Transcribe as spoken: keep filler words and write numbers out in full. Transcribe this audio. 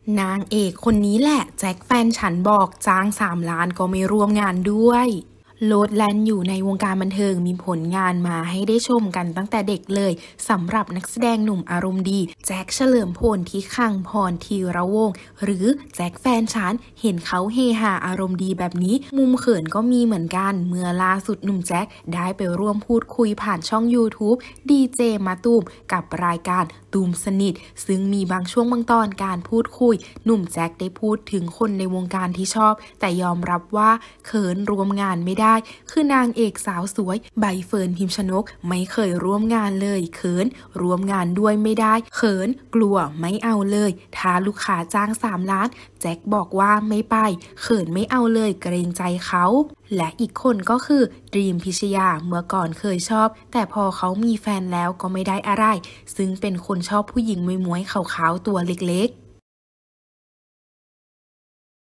นางเอกคนนี้แหละแจ็คแฟนฉันบอกจ้างสามล้านก็ไม่ร่วมงานด้วยโลดแล่นอยู่ในวงการบันเทิงมีผลงานมาให้ได้ชมกันตั้งแต่เด็กเลยสำหรับนักแสดงหนุ่มอารมณ์ดีแจ็คเฉลิมพลที่ขังพรทีระวงศ์หรือแจ็คแฟนฉันเห็นเขาเฮฮาอารมณ์ดีแบบนี้มุมเขินก็มีเหมือนกันเมื่อล่าสุดหนุ่มแจ็คได้ไปร่วมพูดคุยผ่านช่อง YouTube ดีเจมาตูมกับรายการตูมสนิทซึ่งมีบางช่วงบางตอนการพูดคุยหนุ่มแจ็คได้พูดถึงคนในวงการที่ชอบแต่ยอมรับว่าเขินรวมงานไม่ได้คือนางเอกสาวสวยใบเฟิร์นพิมชนกไม่เคยร่วมงานเลยเขินร่วมงานด้วยไม่ได้เขินกลัวไม่เอาเลยถ้าลูกค้าจ้างสามล้านแจ็คบอกว่าไม่ไปเขินไม่เอาเลยเกรงใจเขาและอีกคนก็คือดรีมพิชยาเมื่อก่อนเคยชอบแต่พอเขามีแฟนแล้วก็ไม่ได้อะไรซึ่งเป็นคนชอบผู้หญิงมวยๆขาวๆตัวเล็กๆ